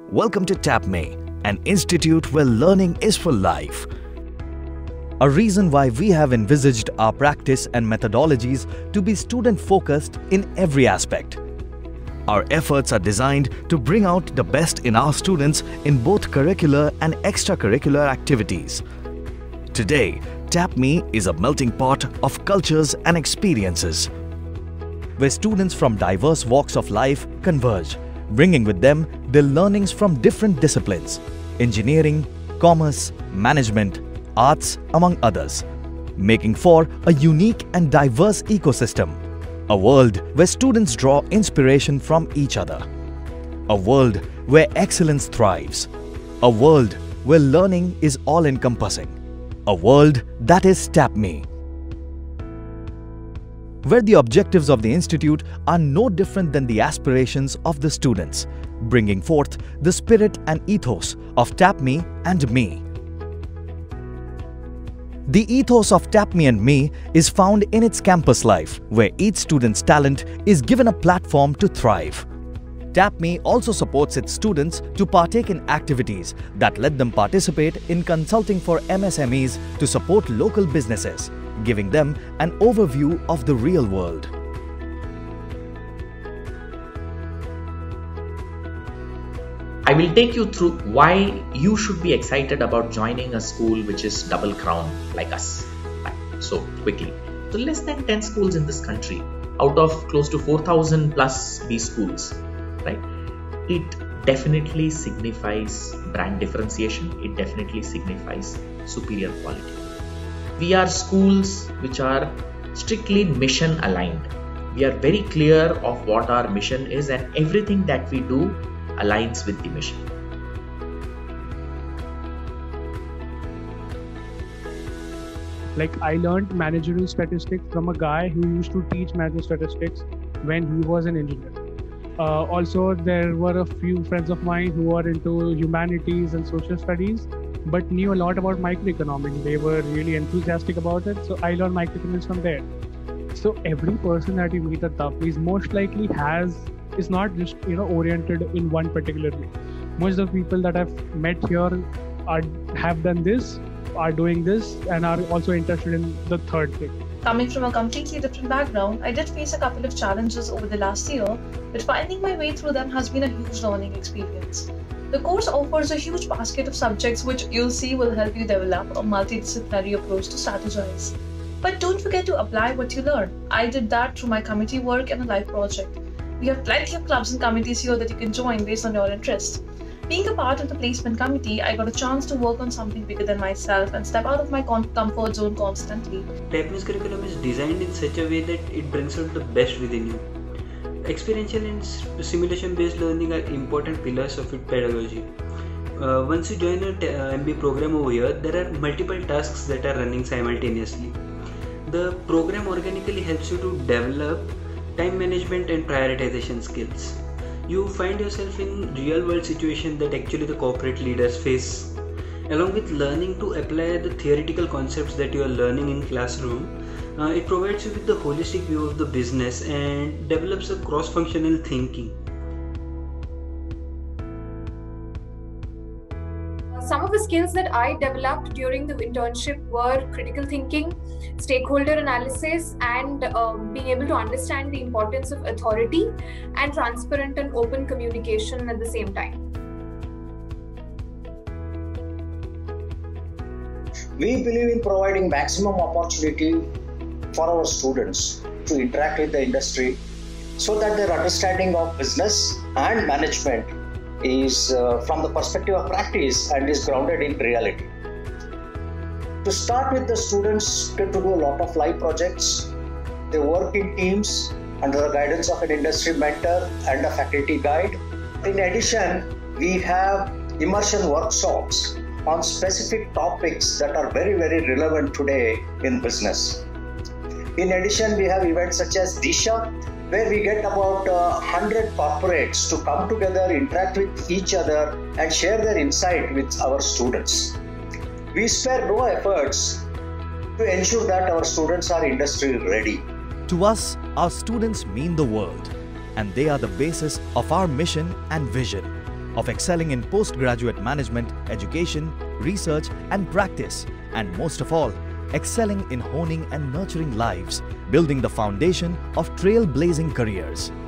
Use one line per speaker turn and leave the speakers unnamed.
Welcome to TAPME, an institute where learning is for life. A reason why we have envisaged our practice and methodologies to be student-focused in every aspect. Our efforts are designed to bring out the best in our students in both curricular and extracurricular activities. Today, TAPME is a melting pot of cultures and experiences, where students from diverse walks of life converge, bringing with them their learnings from different disciplines: engineering, commerce, management, arts, among others, making for a unique and diverse ecosystem. A world where students draw inspiration from each other. A world where excellence thrives. A world where learning is all-encompassing. A world that is TAPME, where the objectives of the institute are no different than the aspirations of the students, bringing forth the spirit and ethos of TAPME and me. The ethos of TAPME and me is found in its campus life, where each student's talent is given a platform to thrive. TAPME also supports its students to partake in activities that let them participate in consulting for MSMEs to support local businesses, giving them an overview of the real world.
I will take you through why you should be excited about joining a school which is double crown like us. So quickly, so less than 10 schools in this country out of close to 4,000 plus B schools, right? It definitely signifies brand differentiation. It definitely signifies superior quality. We are schools which are strictly mission aligned. We are very clear of what our mission is, and everything that we do aligns with the mission.
Like, I learned managerial statistics from a guy who used to teach managerial statistics when he was an engineer. Also, there were a few friends of mine who were into humanities and social studies, but knew a lot about microeconomics. They were really enthusiastic about it, so I learned microeconomics from there. So every person that you meet at TAPME is most likely is not just oriented in one particular way. Most of the people that I've met here have done this, are doing this, and are also interested in the third thing.
Coming from a completely different background, I did face a couple of challenges over the last year, but finding my way through them has been a huge learning experience. The course offers a huge basket of subjects which you'll see will help you develop a multidisciplinary approach to strategize. But don't forget to apply what you learn. I did that through my committee work and a life project. We have plenty of clubs and committees here that you can join based on your interests. Being a part of the placement committee, I got a chance to work on something bigger than myself and step out of my comfort zone constantly.
TAPME's curriculum is designed in such a way that it brings out the best within you. Experiential and simulation-based learning are important pillars of its pedagogy. Once you join an MBA program over here, there are multiple tasks that are running simultaneously. The program organically helps you to develop time management and prioritization skills. You find yourself in real-world situations that actually the corporate leaders face. Along with learning to apply the theoretical concepts that you are learning in classroom, it provides you with the holistic view of the business and develops a cross-functional thinking.
Some of the skills that I developed during the internship were critical thinking, stakeholder analysis, and being able to understand the importance of authority and transparent and open communication at the same time.
We believe in providing maximum opportunity for our students to interact with the industry so that their understanding of business and management is from the perspective of practice and is grounded in reality. To start with, the students get to do a lot of live projects. They work in teams under the guidance of an industry mentor and a faculty guide. In addition, we have immersion workshops on specific topics that are very, very relevant today in business. In addition, we have events such as Disha, where we get about 100 corporates to come together, interact with each other, and share their insight with our students. We spare no efforts to ensure that our students are industry ready.
To us, our students mean the world, and they are the basis of our mission and vision. of excelling in postgraduate management, education, research and practice, and most of all, excelling in honing and nurturing lives, building the foundation of trailblazing careers.